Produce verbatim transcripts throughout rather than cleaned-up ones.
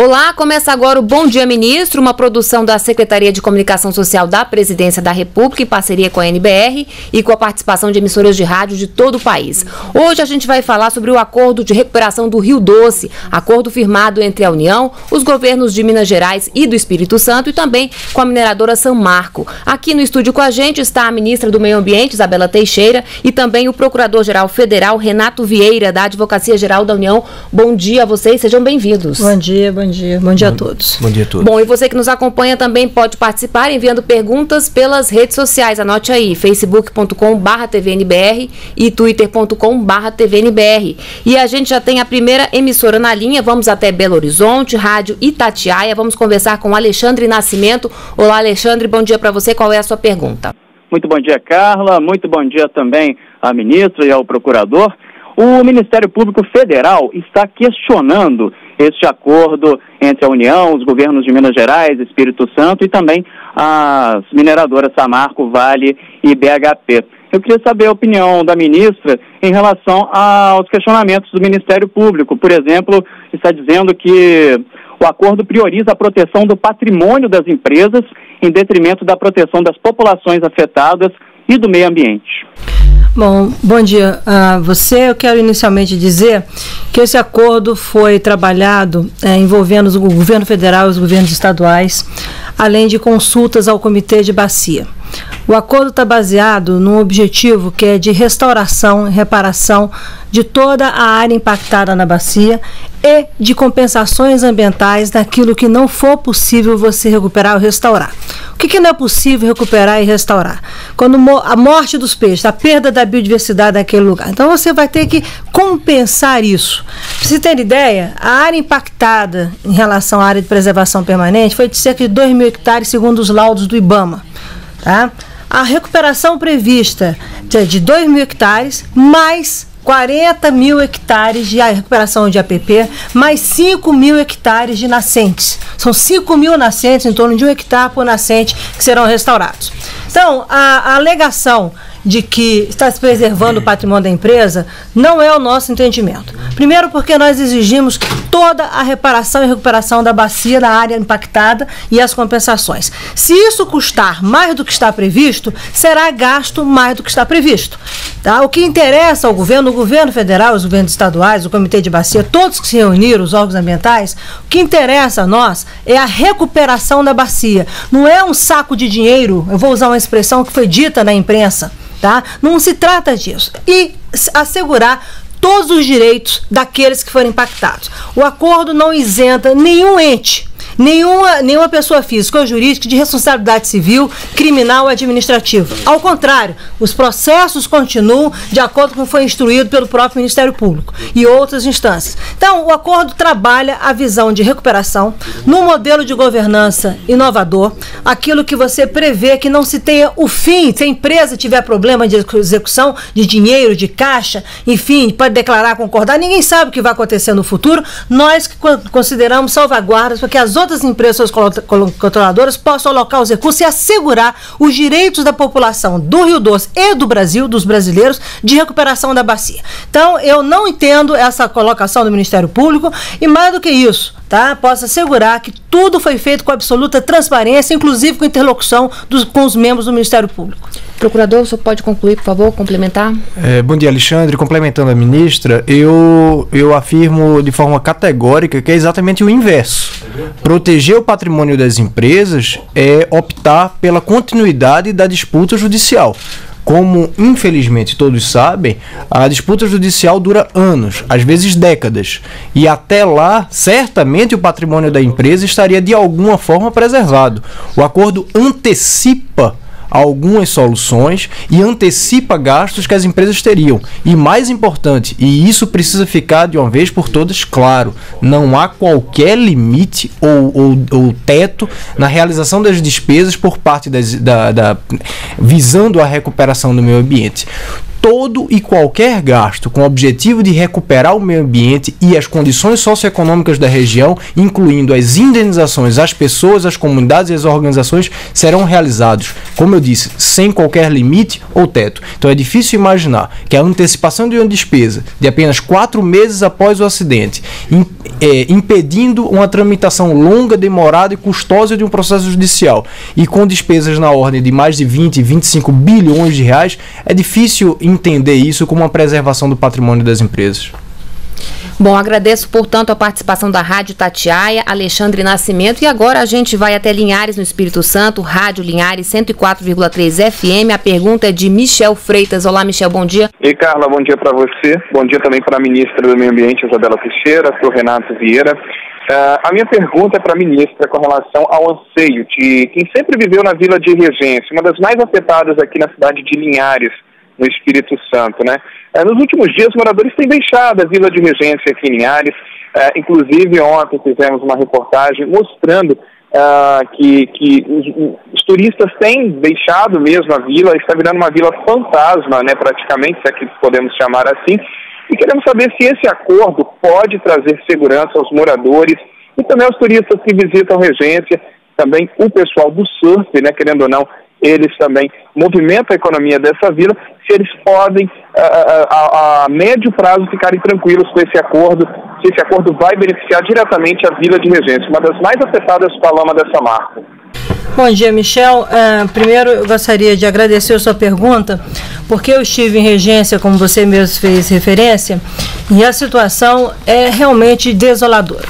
Olá, começa agora o Bom Dia Ministro, uma produção da Secretaria de Comunicação Social da Presidência da República, em parceria com a N B R e com a participação de emissoras de rádio de todo o país. Hoje a gente vai falar sobre o acordo de recuperação do Rio Doce, acordo firmado entre a União, os governos de Minas Gerais e do Espírito Santo e também com a mineradora Samarco. Aqui no estúdio com a gente está a ministra do Meio Ambiente, Isabela Teixeira, e também o Procurador-Geral Federal, Renato Vieira, da Advocacia Geral da União. Bom dia a vocês, sejam bem-vindos. Bom dia, bom dia. Bom dia bom, a todos. Bom dia a todos. Bom, e você que nos acompanha também pode participar enviando perguntas pelas redes sociais. Anote aí, facebook ponto com barra T V N B R e twitter ponto com barra T V N B R. E a gente já tem a primeira emissora na linha. Vamos até Belo Horizonte, Rádio Itatiaia. Vamos conversar com Alexandre Nascimento. Olá, Alexandre, bom dia para você. Qual é a sua pergunta? Muito bom dia, Carla. Muito bom dia também à ministra e ao procurador. O Ministério Público Federal está questionando este acordo entre a União, os governos de Minas Gerais, Espírito Santo e também as mineradoras Samarco, Vale e B H P. Eu queria saber a opinião da ministra em relação aos questionamentos do Ministério Público. Por exemplo, está dizendo que o acordo prioriza a proteção do patrimônio das empresas em detrimento da proteção das populações afetadas e do meio ambiente. Bom, bom dia a você. Eu quero inicialmente dizer que esse acordo foi trabalhado é, envolvendo o governo federal e os governos estaduais, além de consultas ao Comitê de Bacia. O acordo está baseado num objetivo que é de restauração e reparação de toda a área impactada na bacia e de compensações ambientais daquilo que não for possível você recuperar ou restaurar. O que, que não é possível recuperar e restaurar? Quando a morte dos peixes, a perda da biodiversidade daquele lugar. Então você vai ter que compensar isso. Para você ter ideia, a área impactada em relação à área de preservação permanente foi de cerca de dois mil hectares, segundo os laudos do IBAMA. Tá? A recuperação prevista de dois mil hectares, mais quarenta mil hectares de recuperação de A P P, mais cinco mil hectares de nascentes. São cinco mil nascentes, em torno de um hectare por nascente, que serão restaurados. Então, a, a alegação de que está se preservando o patrimônio da empresa não é o nosso entendimento. Primeiro porque nós exigimos toda a reparação e recuperação da bacia da área impactada e as compensações. Se isso custar mais do que está previsto, será gasto mais do que está previsto. Tá? O que interessa ao governo, o governo federal, os governos estaduais, o Comitê de Bacia, todos que se reuniram, os órgãos ambientais, o que interessa a nós é a recuperação da bacia. Não é um saco de dinheiro, eu vou usar uma expressão que foi dita na imprensa, tá? Não se trata disso. E assegurar todos os direitos daqueles que foram impactados. O acordo não isenta nenhum ente, nenhuma, nenhuma pessoa física ou jurídica de responsabilidade civil, criminal ou administrativa. Ao contrário, os processos continuam de acordo com o que foi instruído pelo próprio Ministério Público e outras instâncias. Então, o acordo trabalha a visão de recuperação num modelo de governança inovador, aquilo que você prevê que não se tenha o fim, se a empresa tiver problema de execução de dinheiro, de caixa, enfim, pode declarar, concordar, ninguém sabe o que vai acontecer no futuro. Nós consideramos salvaguardas para que as outras empresas controladoras possam alocar os recursos e assegurar os direitos da população do Rio Doce e do Brasil, dos brasileiros, de recuperação da bacia. Então, eu não entendo essa colocação do Ministério Público e, mais do que isso, tá? Posso assegurar que tudo foi feito com absoluta transparência, inclusive com interlocução dos, com os membros do Ministério Público. Procurador, o senhor pode concluir, por favor, complementar? É, bom dia, Alexandre. Complementando a ministra, eu, eu afirmo de forma categórica que é exatamente o inverso. Proteger o patrimônio das empresas é optar pela continuidade da disputa judicial. Como, infelizmente, todos sabem, a disputa judicial dura anos, às vezes décadas. E até lá, certamente o patrimônio da empresa estaria de alguma forma preservado. O acordo antecipa algumas soluções e antecipa gastos que as empresas teriam. E mais importante, e isso precisa ficar de uma vez por todas claro, não há qualquer limite ou, ou, ou teto na realização das despesas por parte das, da, da, visando a recuperação do meio ambiente. todo e qualquer gasto com o objetivo de recuperar o meio ambiente e as condições socioeconômicas da região, incluindo as indenizações às pessoas, às comunidades e às organizações, serão realizados, como eu disse, sem qualquer limite ou teto. Então é difícil imaginar que a antecipação de uma despesa de apenas quatro meses após o acidente, in, é, impedindo uma tramitação longa, demorada e custosa de um processo judicial e com despesas na ordem de mais de vinte, vinte e cinco bilhões de reais, é difícil entender isso como uma preservação do patrimônio das empresas. Bom, agradeço, portanto, a participação da Rádio Itatiaia, Alexandre Nascimento. E agora a gente vai até Linhares, no Espírito Santo, Rádio Linhares cento e quatro vírgula três F M. A pergunta é de Michel Freitas. Olá, Michel, bom dia. E Carla, bom dia para você. Bom dia também para a ministra do Meio Ambiente, Isabela Teixeira, para o Renato Vieira. Uh, a minha pergunta é para a ministra com relação ao anseio de quem sempre viveu na Vila de Regência, uma das mais afetadas aqui na cidade de Linhares, no Espírito Santo, né? Uh, nos últimos dias, os moradores têm deixado a Vila de Regência aqui em Linhares. Uh, inclusive, ontem fizemos uma reportagem mostrando uh, que, que os, os turistas têm deixado mesmo a vila, está virando uma vila fantasma, né? Praticamente, se é que podemos chamar assim. E queremos saber se esse acordo pode trazer segurança aos moradores e também aos turistas que visitam a Regência, também o pessoal do surf, né, querendo ou não, eles também movimentam a economia dessa vila, se eles podem, a, a, a médio prazo, ficarem tranquilos com esse acordo, se esse acordo vai beneficiar diretamente a Vila de Regência, uma das mais afetadas com a lama dessa marca. Bom dia, Michel. Uh, primeiro, eu gostaria de agradecer a sua pergunta, porque eu estive em Regência, como você mesmo fez referência, e a situação é realmente desoladora.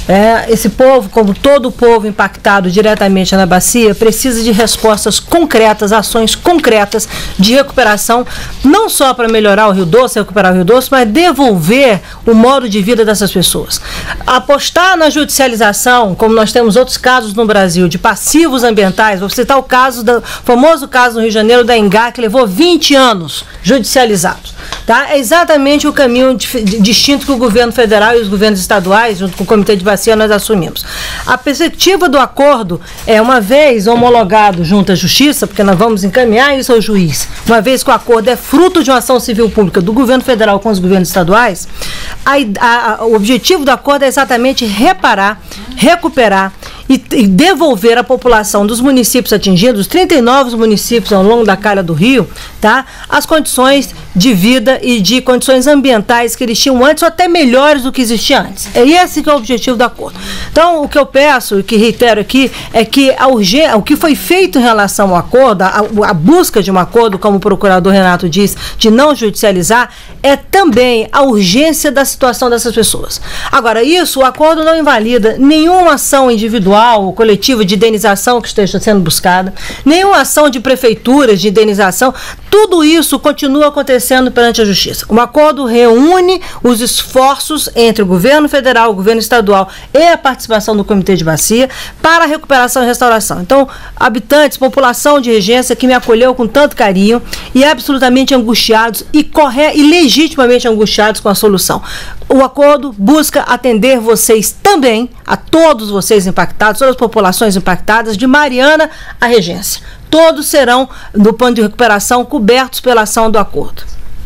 É, esse povo, como todo o povo impactado diretamente na bacia, precisa de respostas concretas, ações concretas de recuperação, não só para melhorar o Rio Doce, recuperar o Rio Doce, mas devolver o modo de vida dessas pessoas. Apostar na judicialização, como nós temos outros casos no Brasil, de passivos ambientais, vou citar o caso do famoso caso no Rio de Janeiro da Engá, que levou vinte anos judicializados. Tá? É exatamente o caminho distinto que o governo federal e os governos estaduais, junto com o Comitê de Bacia, nós assumimos. A perspectiva do acordo é, uma vez homologado junto à Justiça, porque nós vamos encaminhar isso ao juiz, uma vez que o acordo é fruto de uma ação civil pública do governo federal com os governos estaduais, a, a, a, o objetivo do acordo é exatamente reparar, recuperar e, e devolver à população dos municípios atingidos, trinta e nove municípios ao longo da calha do Rio, tá, as condições de vida e de condições ambientais que eles tinham antes, ou até melhores do que existia antes. É esse que é o objetivo do acordo. Então, o que eu peço e que reitero aqui é que a urgência, o que foi feito em relação ao acordo, a, a busca de um acordo, como o procurador Renato diz, de não judicializar, é também a urgência da situação dessas pessoas. Agora, isso, o acordo não invalida nenhuma ação individual ou coletiva de indenização que esteja sendo buscada, nenhuma ação de prefeituras de indenização, tudo isso continua acontecendo perante a Justiça. O acordo reúne os esforços entre o governo federal, o governo estadual e a participação do Comitê de Bacia para a recuperação e restauração. Então, habitantes, população de Regência que me acolheu com tanto carinho e absolutamente angustiados e, corre- e legitimamente angustiados com a solução. O acordo busca atender vocês também, a todos vocês impactados, todas as populações impactadas, de Mariana a Regência. Todos serão, do plano de recuperação, cobertos pela ação do acordo.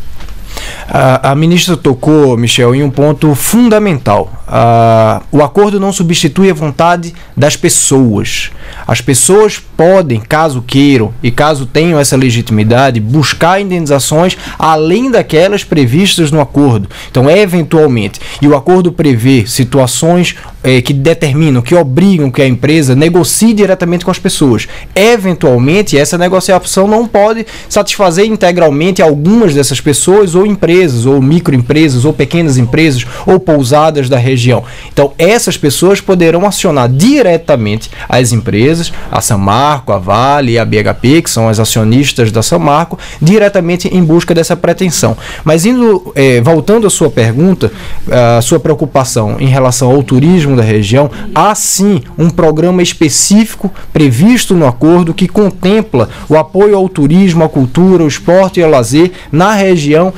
A, a ministra tocou, Michel, em um ponto fundamental. A, o acordo não substitui a vontade das pessoas. As pessoas podem, caso queiram e caso tenham essa legitimidade, buscar indenizações além daquelas previstas no acordo. Então, eventualmente, e o acordo prevê situações é, que determinam, que obrigam que a empresa negocie diretamente com as pessoas. Eventualmente, essa negociação não pode satisfazer integralmente algumas dessas pessoas ou empresas, ou microempresas, ou pequenas empresas, ou pousadas da região. Então, essas pessoas poderão acionar diretamente as empresas, a Samarco, a Vale e a B H P, que são as acionistas da Samarco, diretamente em busca dessa pretensão. Mas indo, eh, voltando à sua pergunta, a sua preocupação em relação ao turismo da região, há sim um programa específico previsto no acordo que contempla o apoio ao turismo, à cultura, ao esporte e ao lazer na região, em especial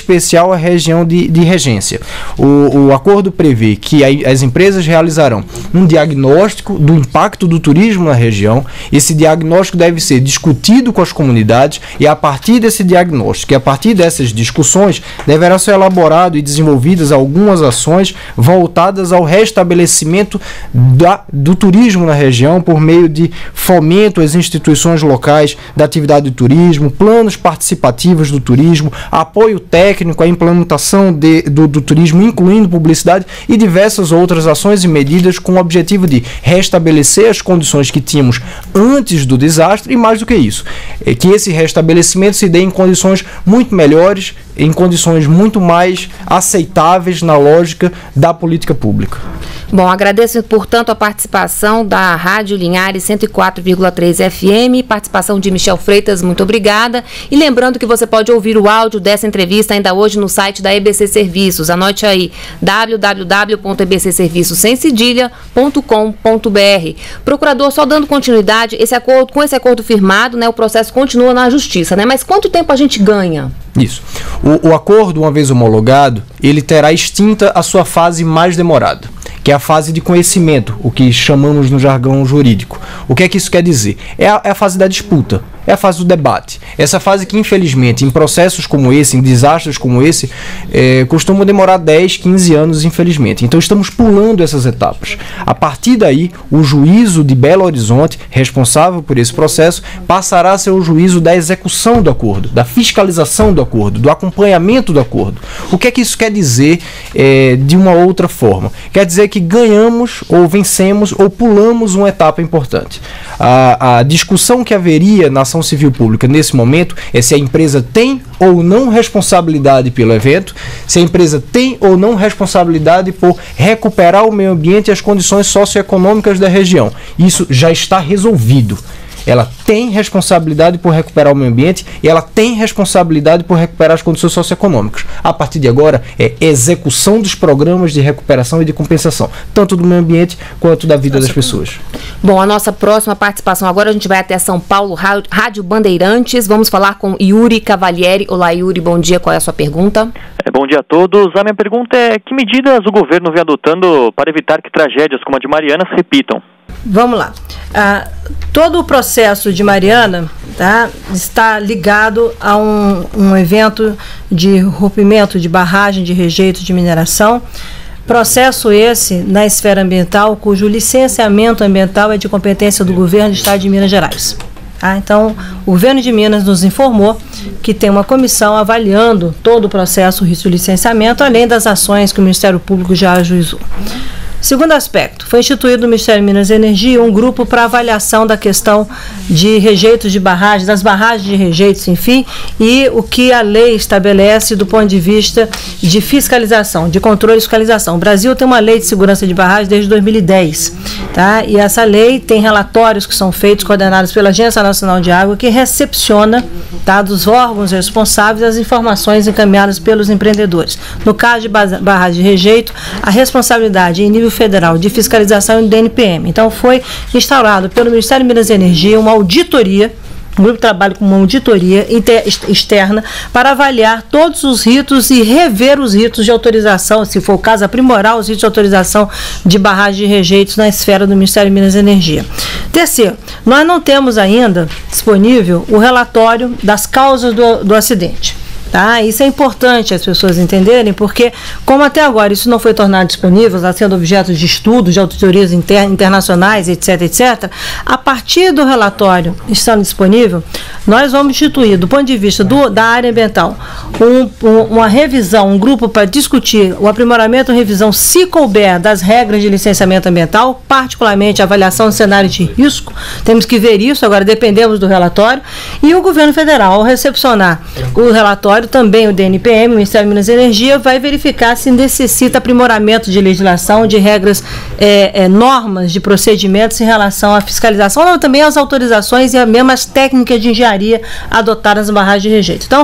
especial à região de, de regência. O, o acordo prevê que a, as empresas realizarão um diagnóstico do impacto do turismo na região. Esse diagnóstico deve ser discutido com as comunidades e a partir desse diagnóstico e a partir dessas discussões deverá ser elaborado e desenvolvidas algumas ações voltadas ao restabelecimento da, do turismo na região por meio de fomento às instituições locais da atividade de turismo, planos participativos do turismo, apoio técnico à implementação de, do, do turismo, incluindo publicidade e diversas outras ações e medidas com o objetivo de restabelecer as condições que tínhamos antes do desastre e, mais do que isso, é que esse restabelecimento se dê em condições muito melhores, em condições muito mais aceitáveis na lógica da política pública. Bom, agradeço, portanto, a participação da Rádio Linhares cento e quatro vírgula três F M, participação de Michel Freitas, muito obrigada. E lembrando que você pode ouvir o áudio dessa entrevista ainda hoje no site da E B C Serviços. Anote aí, w w w ponto e b c serviços sem cedilha ponto com ponto b r. Procurador, só dando continuidade, esse acordo, com esse acordo firmado, né, o processo continua na Justiça, né? Mas quanto tempo a gente ganha? Isso. O, o acordo, uma vez homologado, ele terá extinta a sua fase mais demorada, que é a fase de conhecimento, o que chamamos no jargão jurídico. O que é que isso quer dizer? É a, é a fase da disputa, é a fase do debate. Essa fase que, infelizmente, em processos como esse, em desastres como esse, é, costuma demorar dez, quinze anos, infelizmente. Então, estamos pulando essas etapas. A partir daí, o juízo de Belo Horizonte, responsável por esse processo, passará a ser o juízo da execução do acordo, da fiscalização do acordo, do acompanhamento do acordo. O que é que isso quer dizer é, de uma outra forma? Quer dizer que ganhamos, ou vencemos, ou pulamos uma etapa importante. A, a discussão que haveria na ação civil pública nesse momento é se a empresa tem ou não responsabilidade pelo evento, se a empresa tem ou não responsabilidade por recuperar o meio ambiente e as condições socioeconômicas da região. Isso já está resolvido. Ela tem responsabilidade por recuperar o meio ambiente e ela tem responsabilidade por recuperar as condições socioeconômicas. A partir de agora, é execução dos programas de recuperação e de compensação, tanto do meio ambiente quanto da vida das pessoas. Bom, a nossa próxima participação agora, a gente vai até São Paulo, Rádio Bandeirantes. Vamos falar com Yuri Cavalieri. Olá, Yuri, bom dia. Qual é a sua pergunta? É, bom dia a todos. A minha pergunta é: que medidas o governo vem adotando para evitar que tragédias como a de Mariana se repitam? Vamos lá. Ah, todo o processo de Mariana, tá, está ligado a um, um evento de rompimento de barragem de rejeito de mineração. Processo esse na esfera ambiental, cujo licenciamento ambiental é de competência do governo do Estado de Minas Gerais. Ah, então, o governo de Minas nos informou que tem uma comissão avaliando todo o processo de licenciamento, além das ações que o Ministério Público já ajuizou. Segundo aspecto, foi instituído no Ministério de Minas e Energia um grupo para avaliação da questão de rejeitos de barragens, das barragens de rejeitos, enfim, e o que a lei estabelece do ponto de vista de fiscalização, de controle e fiscalização. O Brasil tem uma lei de segurança de barragens desde dois mil e dez, tá? E essa lei tem relatórios que são feitos, coordenados pela Agência Nacional de Água, que recepciona, tá, dos órgãos responsáveis as informações encaminhadas pelos empreendedores. No caso de barragem de rejeito, a responsabilidade em nível federal de fiscalização do D N P M. Então, foi instaurado pelo Ministério de Minas e Energia uma auditoria, um grupo de trabalho com uma auditoria inter, externa para avaliar todos os ritos e rever os ritos de autorização, se for o caso, aprimorar os ritos de autorização de barragem de rejeitos na esfera do Ministério de Minas e Energia. Terceiro, nós não temos ainda disponível o relatório das causas do, do acidente. Tá? Isso é importante as pessoas entenderem, porque, como até agora isso não foi tornado disponível, está sendo objeto de estudos, de auditorias inter, internacionais, etc, etcétera, a partir do relatório estando disponível, nós vamos instituir, do ponto de vista do, da área ambiental, um, um, uma revisão, um grupo para discutir o aprimoramento e revisão, se couber, das regras de licenciamento ambiental, particularmente a avaliação do cenário de risco. Temos que ver isso, agora dependemos do relatório, e o governo federal, ao recepcionar o relatório, também o D N P M, o Ministério de Minas e Energia, vai verificar se necessita aprimoramento de legislação, de regras, é, é, normas de procedimentos em relação à fiscalização, ou também às autorizações e as mesmas técnicas de engenharia adotadas nas barragens de rejeito. Então,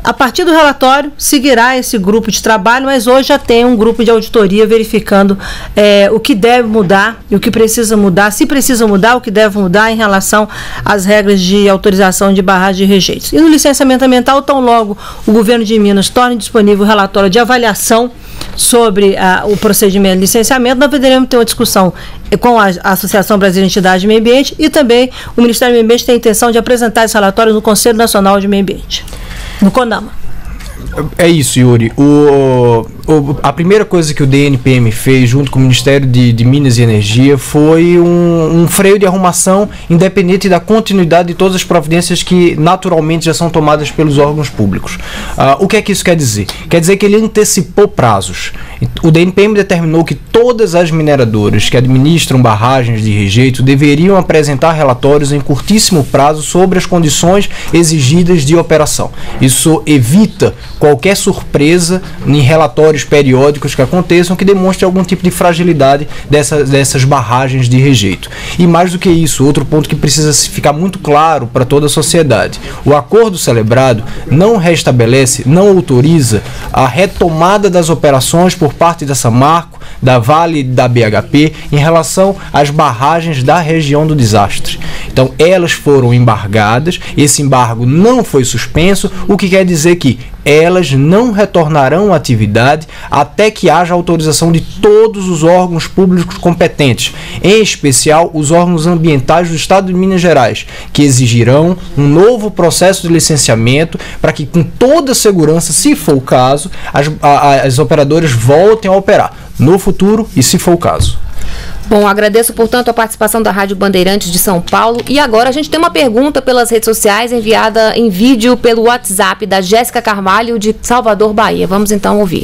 A partir do relatório, seguirá esse grupo de trabalho, mas hoje já tem um grupo de auditoria verificando é, o que deve mudar e o que precisa mudar, se precisa mudar, o que deve mudar em relação às regras de autorização de barragem de rejeitos. E no licenciamento ambiental, tão logo o governo de Minas torne disponível o relatório de avaliação sobre ah, o procedimento de licenciamento, nós poderemos ter uma discussão com a, a Associação Brasileira de Entidades de Meio Ambiente e também o Ministério do Meio Ambiente tem a intenção de apresentar esse relatório no Conselho Nacional de Meio Ambiente, no CONAMA. É isso, Yuri. O, o, a primeira coisa que o D N P M fez junto com o Ministério de, de Minas e Energia foi um, um freio de arrumação independente da continuidade de todas as providências que naturalmente já são tomadas pelos órgãos públicos. Uh, o que é que isso quer dizer? Quer dizer que ele antecipou prazos. O D N P M determinou que todas as mineradoras que administram barragens de rejeito deveriam apresentar relatórios em curtíssimo prazo sobre as condições exigidas de operação. Isso evita qualquer surpresa em relatórios periódicos que aconteçam que demonstrem algum tipo de fragilidade dessas, dessas barragens de rejeito. E mais do que isso, outro ponto que precisa ficar muito claro para toda a sociedade: o acordo celebrado não restabelece, não autoriza a retomada das operações por parte da Samarco, da Vale e da B H P em relação às barragens da região do desastre. Então, elas foram embargadas, esse embargo não foi suspenso, o que quer dizer que elas não retornarão à atividade até que haja autorização de todos os órgãos públicos competentes, em especial os órgãos ambientais do Estado de Minas Gerais, que exigirão um novo processo de licenciamento para que, com toda segurança, se for o caso, as, a, as operadoras voltem a operar no futuro e se for o caso. Bom, agradeço, portanto, a participação da Rádio Bandeirantes de São Paulo. E agora a gente tem uma pergunta pelas redes sociais enviada em vídeo pelo WhatsApp da Jéssica Carvalho, de Salvador, Bahia. Vamos então ouvir.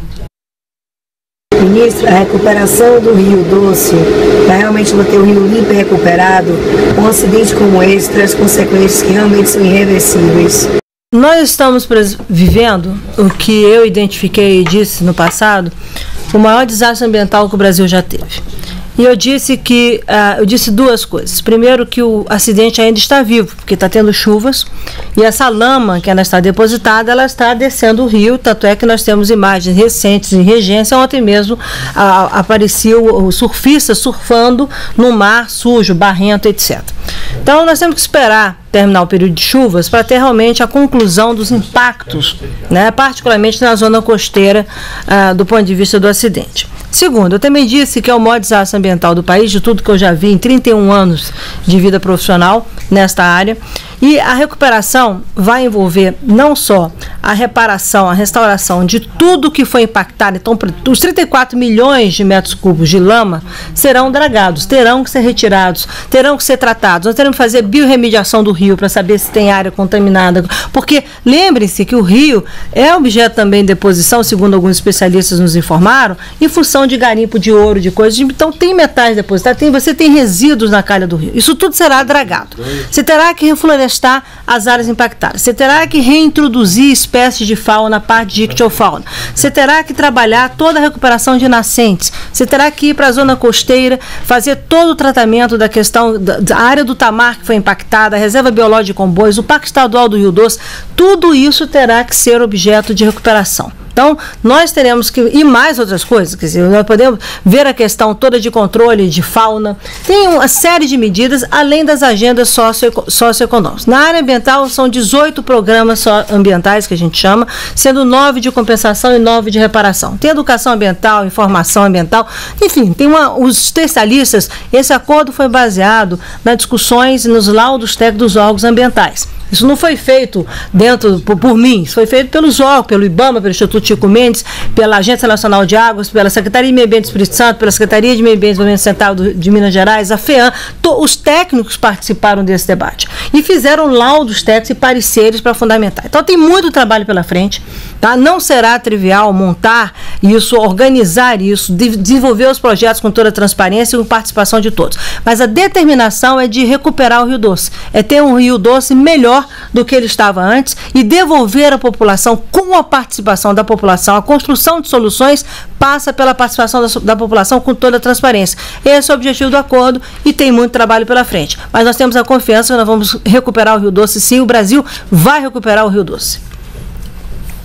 Ministro, a recuperação do Rio Doce, para realmente manter o rio limpo e recuperado, um acidente como esse traz consequências que realmente são irreversíveis. Nós estamos vivendo o que eu identifiquei e disse no passado, o maior desastre ambiental que o Brasil já teve. E eu disse que uh, eu disse duas coisas. Primeiro, que o acidente ainda está vivo, porque está tendo chuvas, e essa lama que ela está depositada, ela está descendo o rio, tanto é que nós temos imagens recentes em Regência. Ontem mesmo uh, apareceu o surfista surfando no mar sujo, barrento, etcétera. Então nós temos que esperar terminar o período de chuvas para ter realmente a conclusão dos impactos, né, particularmente na zona costeira, uh, do ponto de vista do acidente. Segundo, eu também disse que é o maior desastre ambiental do país, de tudo que eu já vi em trinta e um anos de vida profissional nesta área. E a recuperação vai envolver não só a reparação, a restauração de tudo que foi impactado. Então, os trinta e quatro milhões de metros cúbicos de lama serão dragados, terão que ser retirados, terão que ser tratados. Nós teremos que fazer biorremediação do rio para saber se tem área contaminada. Porque lembre-se que o rio é objeto também de deposição, segundo alguns especialistas nos informaram, em função de garimpo de ouro, de coisas. Então, tem metais depositados, tem, você tem resíduos na calha do rio. Isso tudo será dragado. Você terá que reflorestar as áreas impactadas. Você terá que reintroduzir espécies de fauna na parte de ictiofauna. Você terá que trabalhar toda a recuperação de nascentes. Você terá que ir para a zona costeira, fazer todo o tratamento da questão da, da área do Tamar que foi impactada, a reserva biológica de Comboios, o Parque Estadual do Rio Doce. Tudo isso terá que ser objeto de recuperação. Então, nós teremos que, e mais outras coisas, quer dizer, nós podemos ver a questão toda de controle de fauna, tem uma série de medidas, além das agendas socio, socioeconômicas. Na área ambiental, são dezoito programas ambientais, que a gente chama, sendo nove de compensação e nove de reparação. Tem educação ambiental, informação ambiental, enfim, tem uma, os especialistas, esse acordo foi baseado nas discussões e nos laudos técnicos dos órgãos ambientais. Isso não foi feito dentro por, por mim, isso foi feito pelos órgãos, pelo IBAMA, pelo Instituto Chico Mendes, pela Agência Nacional de Águas, pela Secretaria de Meio Ambiente do Espírito Santo, pela Secretaria de Meio Ambiente e Desenvolvimento Central do, de Minas Gerais, a FEAM. To, os técnicos participaram desse debate e fizeram laudos técnicos e pareceres para fundamentar. Então tem muito trabalho pela frente, tá? Não será trivial montar isso, organizar isso, de, desenvolver os projetos com toda a transparência e com participação de todos. Mas a determinação é de recuperar o Rio Doce, é ter um Rio Doce melhor do que ele estava antes e devolver à população, com a participação da população, a construção de soluções passa pela participação da, da população com toda a transparência. Esse é o objetivo do acordo e tem muito trabalho pela frente. Mas nós temos a confiança que nós vamos recuperar o Rio Doce, sim, o Brasil vai recuperar o Rio Doce.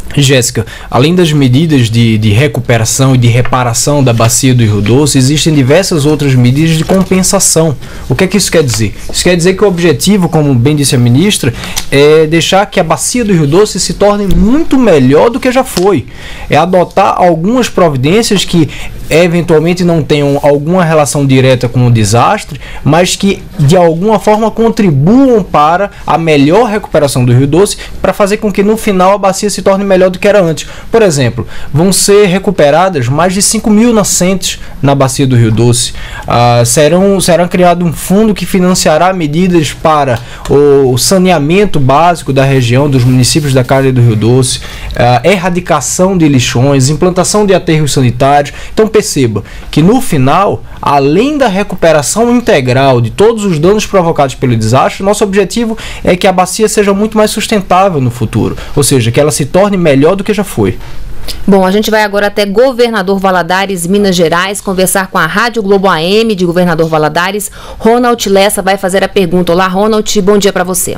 Jéssica, além das medidas de, de recuperação e de reparação da bacia do Rio Doce, existem diversas outras medidas de compensação. O que é que isso quer dizer? Isso quer dizer que o objetivo, como bem disse a ministra, é deixar que a bacia do Rio Doce se torne muito melhor do que já foi. É adotar algumas providências que eventualmente não tenham alguma relação direta com o desastre, mas que de alguma forma contribuam para a melhor recuperação do Rio Doce, para fazer com que no final a bacia se torne melhor do que era antes. Por exemplo, vão ser recuperadas mais de cinco mil nascentes na bacia do Rio Doce. Ah, serão, será criado um fundo que financiará medidas para o saneamento básico da região, dos municípios da Calha do Rio Doce, ah, erradicação de lixões, implantação de aterros sanitários. Então perceba que no final, além da recuperação integral de todos os danos provocados pelo desastre, nosso objetivo é que a bacia seja muito mais sustentável no futuro, ou seja, que ela se torne melhor do que já foi. Bom, a gente vai agora até Governador Valadares, Minas Gerais, conversar com a Rádio Globo A M de Governador Valadares. Ronald Lessa vai fazer a pergunta. Olá, Ronald, bom dia para você.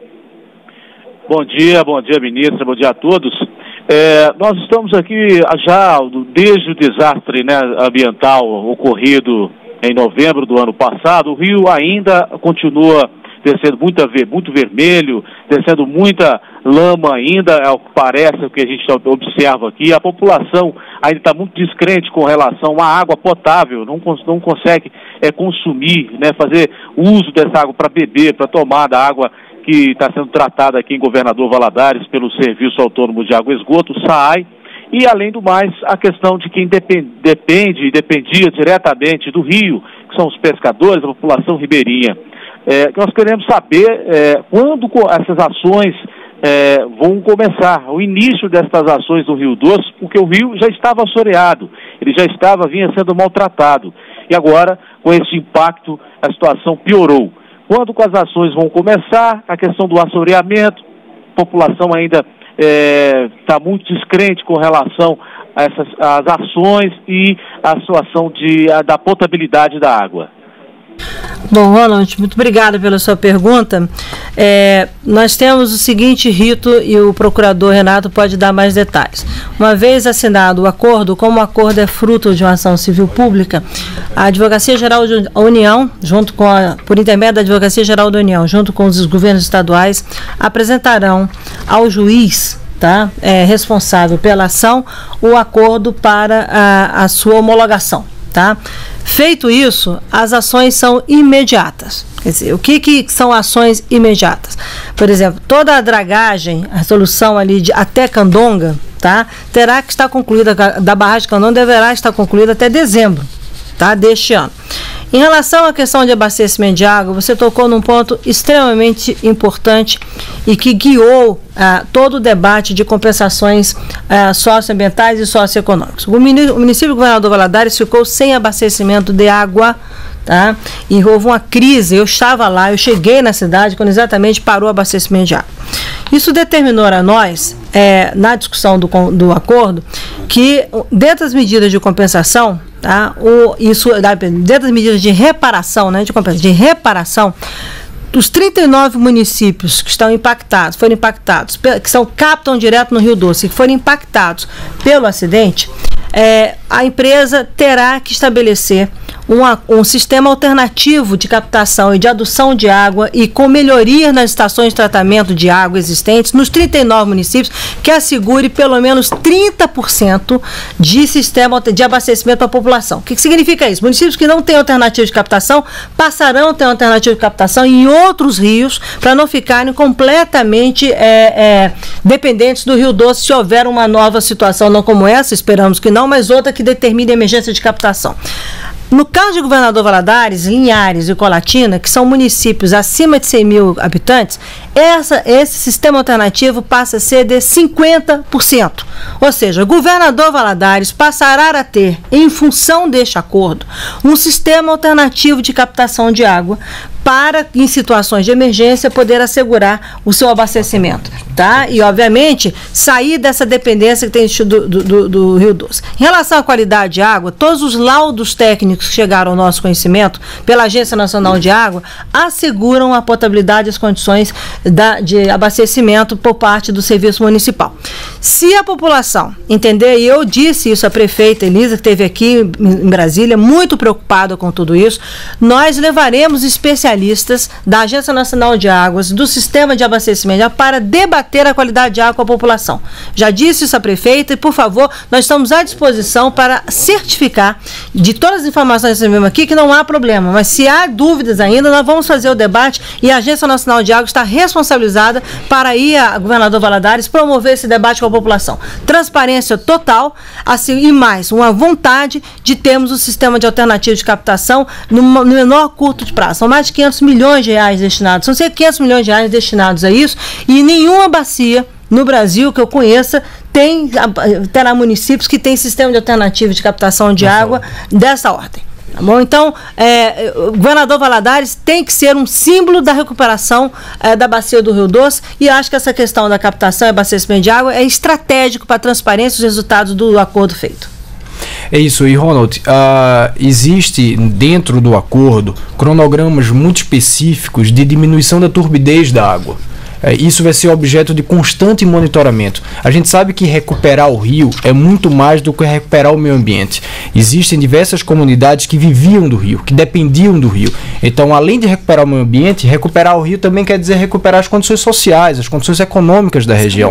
Bom dia, bom dia, ministra, bom dia a todos. É, nós estamos aqui já desde o desastre, né, ambiental ocorrido em novembro do ano passado. O rio ainda continua descendo muito, muito vermelho, descendo muita lama ainda, é o que parece, o que a gente observa aqui. A população ainda está muito descrente com relação à água potável, não, não consegue é, consumir, né, fazer uso dessa água para beber, para tomar da água que está sendo tratada aqui em Governador Valadares pelo Serviço Autônomo de Água e Esgoto, o SAAI, e além do mais, a questão de quem depende, depende, dependia diretamente do rio, que são os pescadores, a população ribeirinha. É, nós queremos saber é, quando essas ações é, vão começar, o início dessas ações do Rio Doce, porque o rio já estava assoreado, ele já estava, vinha sendo maltratado, e agora, com esse impacto, a situação piorou. Quando as ações vão começar, a questão do assoreamento, a população ainda está é, muito descrente com relação a essas as ações e a situação de, a, da potabilidade da água. Bom, Ronald, muito obrigada pela sua pergunta. É, nós temos o seguinte rito e o procurador Renato pode dar mais detalhes. Uma vez assinado o acordo, como o acordo é fruto de uma ação civil pública, a Advocacia Geral da União, junto com a, por intermédio da Advocacia Geral da União, junto com os governos estaduais, apresentarão ao juiz, tá, é, responsável pela ação, o acordo para a, a sua homologação. Tá? Feito isso, as ações são imediatas. Quer dizer, o que, que são ações imediatas? Por exemplo, toda a dragagem, a solução ali de até Candonga, tá, terá que estar concluída, da barragem de Candonga deverá estar concluída até dezembro, tá, deste ano. Em relação à questão de abastecimento de água, você tocou num ponto extremamente importante e que guiou ah, todo o debate de compensações ah, socioambientais e socioeconômicas. O município de Governador Valadares ficou sem abastecimento de água, tá? E houve uma crise. Eu estava lá, eu cheguei na cidade quando exatamente parou o abastecimento de água. Isso determinou a nós, é, na discussão do, do acordo, que dentro das medidas de compensação, tá, o, isso, dentro das medidas de reparação, né, de compensação, de reparação, os trinta e nove municípios que estão impactados, foram impactados, que são captam direto no Rio Doce, que foram impactados pelo acidente, é, a empresa terá que estabelecer uma, um sistema alternativo de captação e de adução de água e com melhoria nas estações de tratamento de água existentes nos trinta e nove municípios, que assegure pelo menos trinta por cento de sistema de abastecimento para a população. O que, que significa isso? Municípios que não têm alternativa de captação passarão a ter alternativa de captação em outros rios para não ficarem completamente é, é, dependentes do Rio Doce se houver uma nova situação, não como essa, esperamos que não, mas outra que determine a emergência de captação. No caso de Governador Valadares, Linhares e Colatina, que são municípios acima de cem mil habitantes, essa, esse sistema alternativo passa a ser de cinquenta por cento. Ou seja, Governador Valadares passará a ter, em função deste acordo, um sistema alternativo de captação de água para, em situações de emergência, poder assegurar o seu abastecimento. tá? E, obviamente, sair dessa dependência que tem do, do, do Rio Doce. Em relação à qualidade de água, todos os laudos técnicos que chegaram ao nosso conhecimento pela Agência Nacional de Água asseguram a potabilidade e as condições da, de abastecimento por parte do serviço municipal. Se a população entender, e eu disse isso à prefeita Elisa, que esteve aqui em Brasília, muito preocupada com tudo isso, nós levaremos especialistas da Agência Nacional de Águas, do sistema de abastecimento, para debater a qualidade de água com a população. Já disse isso à prefeita e, por favor, nós estamos à disposição para certificar de todas as informações que recebemos aqui que não há problema, mas se há dúvidas ainda, nós vamos fazer o debate e a Agência Nacional de Água está responsabilizada para ir a governador Valadares promover esse debate com a população. Transparência total, assim, e mais, uma vontade de termos o sistema de alternativa de captação no, no menor curto de prazo. São mais de quinhentos milhões de reais destinados, são cerca de quinhentos milhões de reais destinados a isso, e nenhuma bacia no Brasil que eu conheça tem, terá municípios que tem sistema de alternativa de captação de água dessa ordem. Tá bom? Então, é, o governador Valadares tem que ser um símbolo da recuperação é, da bacia do Rio Doce, e acho que essa questão da captação e abastecimento de água é estratégico para a transparência dos resultados do acordo feito. É isso, e Ronald, uh, existe dentro do acordo cronogramas muito específicos de diminuição da turbidez da água. Isso vai ser objeto de constante monitoramento. A gente sabe que recuperar o rio é muito mais do que recuperar o meio ambiente. Existem diversas comunidades que viviam do rio, que dependiam do rio. Então, além de recuperar o meio ambiente, recuperar o rio também quer dizer recuperar as condições sociais, as condições econômicas da região.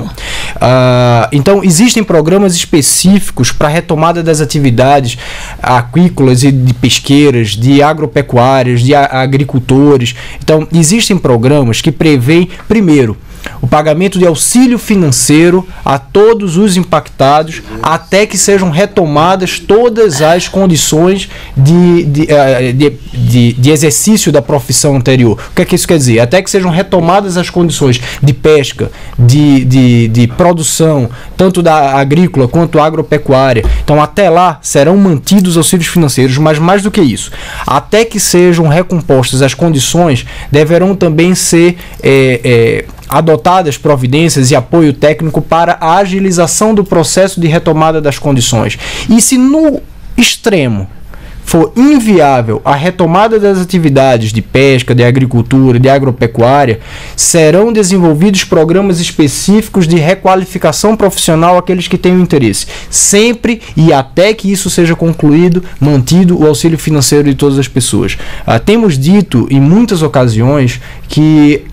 Uh, então, existem programas específicos para a retomada das atividades aquícolas e de pesqueiras, de agropecuárias, de a- agricultores. Então, existem programas que prevêem, primeiro, o pagamento de auxílio financeiro a todos os impactados até que sejam retomadas todas as condições de, de, de, de, de exercício da profissão anterior. O que é que isso quer dizer? Até que sejam retomadas as condições de pesca, de, de, de produção, tanto da agrícola quanto agropecuária. Então, até lá serão mantidos auxílios financeiros, mas mais do que isso, até que sejam recompostas as condições, deverão também ser é, é, adotadas providências e apoio técnico para a agilização do processo de retomada das condições. E se no extremo for inviável a retomada das atividades de pesca, de agricultura, de agropecuária, serão desenvolvidos programas específicos de requalificação profissional àqueles que tenham interesse. Sempre e até que isso seja concluído, mantido o auxílio financeiro de todas as pessoas. Ah, temos dito em muitas ocasiões que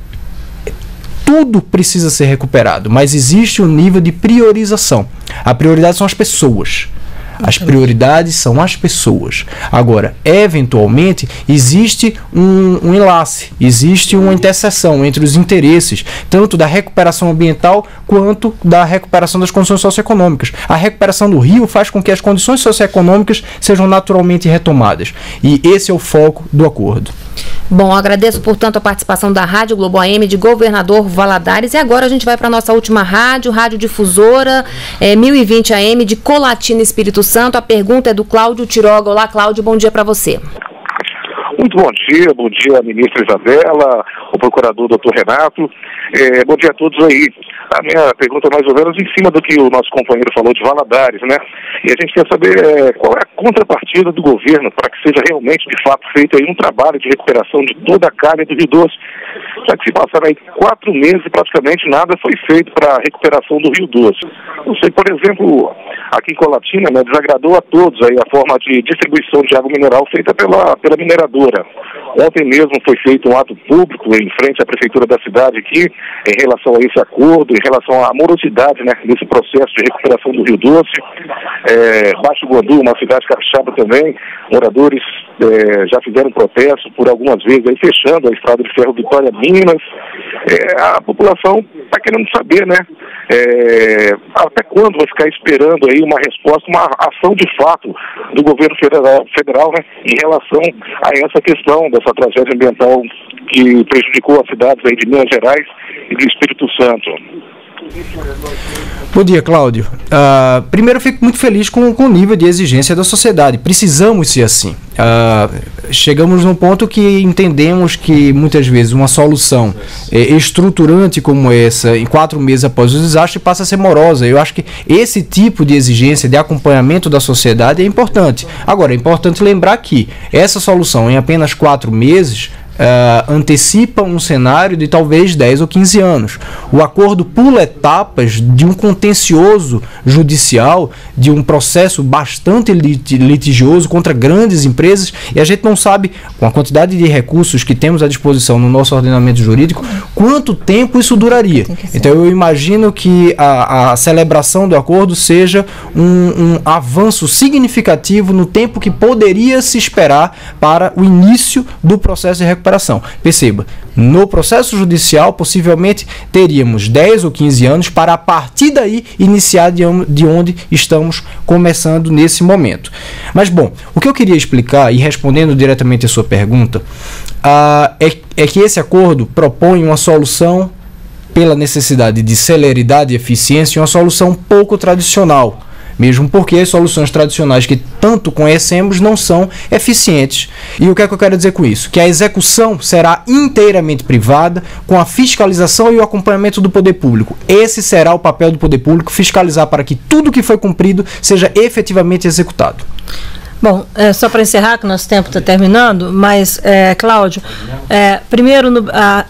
tudo precisa ser recuperado, mas existe um nível de priorização. A prioridade são as pessoas. As prioridades são as pessoas. Agora, eventualmente, existe um, um enlace, existe uma interseção entre os interesses, tanto da recuperação ambiental quanto da recuperação das condições socioeconômicas. A recuperação do rio faz com que as condições socioeconômicas sejam naturalmente retomadas. E esse é o foco do acordo. Bom, agradeço, portanto, a participação da Rádio Globo A M de Governador Valadares. E agora a gente vai para a nossa última rádio, Rádio Difusora, é, mil e vinte A M de Colatina, Espírito Santo. A pergunta é do Cláudio Tiroga. Olá, Cláudio, bom dia para você. Muito bom dia, bom dia, ministra Isabela, o procurador doutor Renato, é, bom dia a todos aí. A minha pergunta é mais ou menos em cima do que o nosso companheiro falou de Valadares, né? E a gente quer saber é, qual é a contrapartida do governo para que seja realmente, de fato, feito aí um trabalho de recuperação de toda a calha do Rio Doce. Já que se passaram aí quatro meses e praticamente nada foi feito para a recuperação do Rio Doce. Não sei, por exemplo, aqui em Colatina, né, desagradou a todos aí a forma de distribuição de água mineral feita pela, pela mineradora. Ontem mesmo foi feito um ato público em frente à prefeitura da cidade aqui, em relação a esse acordo, em relação à morosidade, né, desse processo de recuperação do Rio Doce. É, Baixo Guandu, uma cidade capixaba também, moradores é, já fizeram protesto por algumas vezes, aí, fechando a estrada de ferro Vitória Minas. É, a população está querendo saber, né, é, até quando vai ficar esperando aí uma resposta, uma ação de fato do governo federal, federal né, em relação a essa questão dessa tragédia ambiental que prejudicou as cidades aí de Minas Gerais e do Espírito Santo. Bom dia, Cláudio. Uh, primeiro, eu fico muito feliz com, com o nível de exigência da sociedade. Precisamos ser assim. Uh, chegamos num ponto que entendemos que, muitas vezes, uma solução eh, estruturante como essa, em quatro meses após o desastre, passa a ser morosa. Eu acho que esse tipo de exigência de acompanhamento da sociedade é importante. Agora, é importante lembrar que essa solução, em apenas quatro meses, Uh, antecipa um cenário de talvez dez ou quinze anos. O acordo pula etapas de um contencioso judicial, de um processo bastante lit litigioso contra grandes empresas, e a gente não sabe, com a quantidade de recursos que temos à disposição no nosso ordenamento jurídico, quanto tempo isso duraria. Então eu imagino que a, a celebração do acordo seja um, um avanço significativo no tempo que poderia se esperar para o início do processo de recuperação. Perceba, no processo judicial possivelmente teríamos dez ou quinze anos para a partir daí iniciar de onde estamos começando nesse momento. Mas bom, o que eu queria explicar, e respondendo diretamente a sua pergunta, uh, é, é que esse acordo propõe uma solução pela necessidade de celeridade e eficiência, uma solução pouco tradicional. Mesmo porque as soluções tradicionais que tanto conhecemos não são eficientes. E o que é que eu quero dizer com isso? Que a execução será inteiramente privada, com a fiscalização e o acompanhamento do poder público. Esse será o papel do poder público, fiscalizar para que tudo que foi cumprido seja efetivamente executado. Bom, é, só para encerrar, que nosso tempo está terminando, mas, é, Cláudio, é, primeiro, no, a,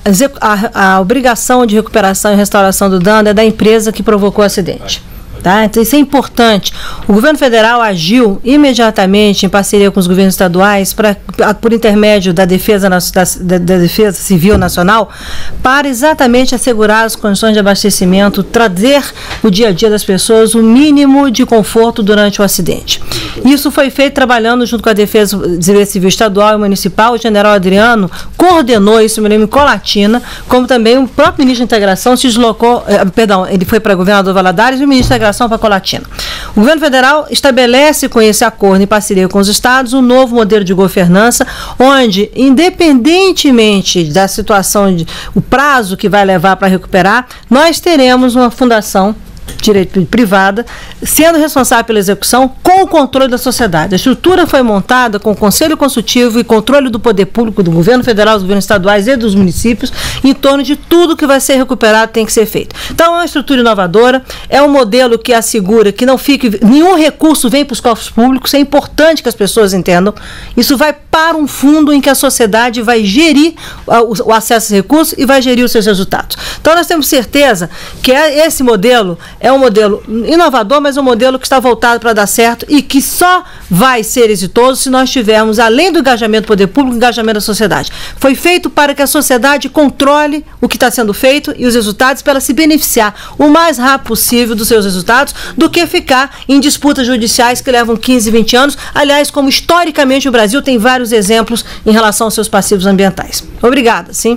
a, a obrigação de recuperação e restauração do dano é da empresa que provocou o acidente. Tá? Então isso é importante. O governo federal agiu imediatamente em parceria com os governos estaduais pra, por intermédio da defesa, da, da, da defesa Civil Nacional, para exatamente assegurar as condições de abastecimento, trazer o dia a dia das pessoas o mínimo de conforto durante o acidente. Isso foi feito trabalhando junto com a Defesa Civil Estadual e Municipal. O general Adriano coordenou isso, me lembro, em Colatina, como também o próprio ministro da Integração se deslocou, eh, perdão, ele foi para governador Valadares e o ministro da Integração para Colatina. O governo federal estabelece com esse acordo, em parceria com os estados, um novo modelo de governança, onde, independentemente da situação, de, o prazo que vai levar para recuperar, nós teremos uma fundação direito privada, sendo responsável pela execução com o controle da sociedade. A estrutura foi montada com o Conselho Consultivo e controle do poder público, do governo federal, dos governos estaduais e dos municípios, em torno de tudo que vai ser recuperado tem que ser feito. Então, é uma estrutura inovadora, é um modelo que assegura que não fique, nenhum recurso vem para os cofres públicos, é importante que as pessoas entendam. Isso vai para um fundo em que a sociedade vai gerir o, o acesso a esses recursos e vai gerir os seus resultados. Então, nós temos certeza que esse modelo é um modelo inovador, mas um modelo que está voltado para dar certo e que só vai ser exitoso se nós tivermos, além do engajamento do poder público, o engajamento da sociedade. Foi feito para que a sociedade controle o que está sendo feito e os resultados para ela se beneficiar o mais rápido possível dos seus resultados do que ficar em disputas judiciais que levam quinze, vinte anos. Aliás, como historicamente o Brasil tem vários exemplos em relação aos seus passivos ambientais. Obrigada, sim.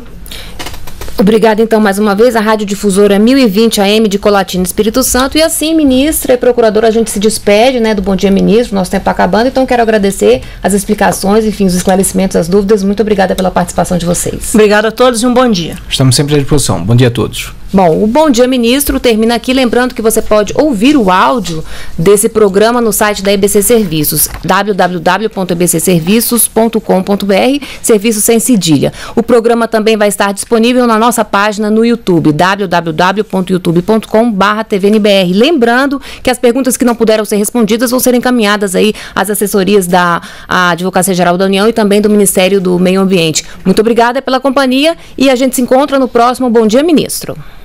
Obrigada, então, mais uma vez, a Rádio Difusora mil e vinte A M de Colatina, Espírito Santo. E assim, ministra e procuradora, a gente se despede, né, do Bom Dia Ministro, nosso tempo acabando. Então, quero agradecer as explicações, enfim, os esclarecimentos, as dúvidas. Muito obrigada pela participação de vocês. Obrigada a todos e um bom dia. Estamos sempre à disposição. Bom dia a todos. Bom, o Bom Dia Ministro termina aqui, lembrando que você pode ouvir o áudio desse programa no site da E B C Serviços, w w w ponto e b c serviços ponto com ponto b r, serviços sem cedilha. O programa também vai estar disponível na nossa página no YouTube, w w w ponto youtube ponto com barra t v n b r. Lembrando que as perguntas que não puderam ser respondidas vão ser encaminhadas aí às assessorias da Advocacia Geral da União e também do Ministério do Meio Ambiente. Muito obrigada pela companhia e a gente se encontra no próximo Bom Dia Ministro.